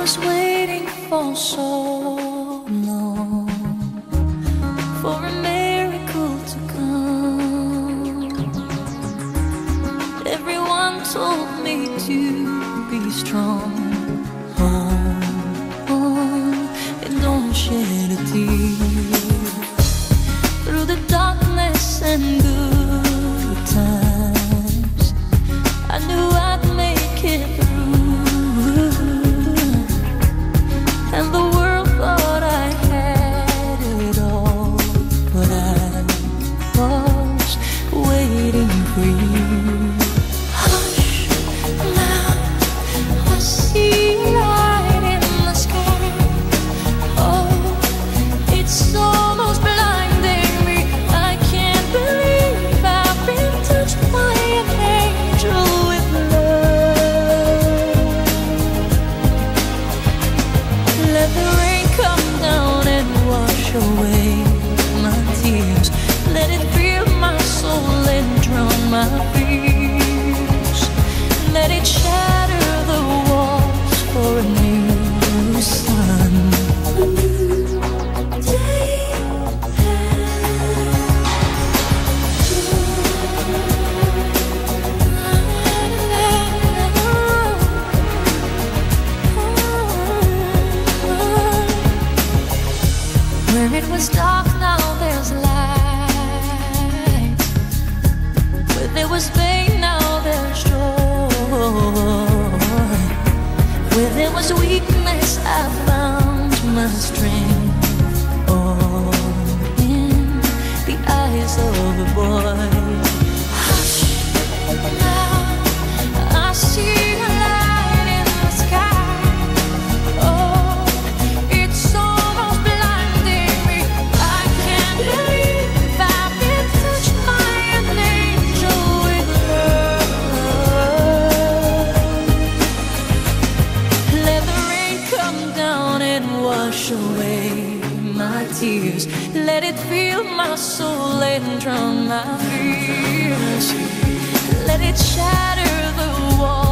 was waiting for so long for a miracle to come. Everyone told me to be strong. Hold on and don't shed a tear. Through the darkness and good times, I knew I'd make it through. And the world thought I had it all, but I was waiting for you. Hush, now I see light in the sky. Oh, it's almost blinding me. I can't believe I've been touched by an angel with love. Let the rain come down and wash away my tears. Let it fill my soul and drown my fears. Let it shatter the walls for a new sun. A new day. Where it was dark, now there's light. Where there was pain, now there's joy. Where there was weakness, I found my strength. All in the eyes of a boy. Hush, now I see a light in the sky. Oh, it's almost blinding me. I can't believe I've been touched by an angel with love. Let the rain come down and wash away my tears. Let it fill my soul and drown my fears. Let it shatter the walls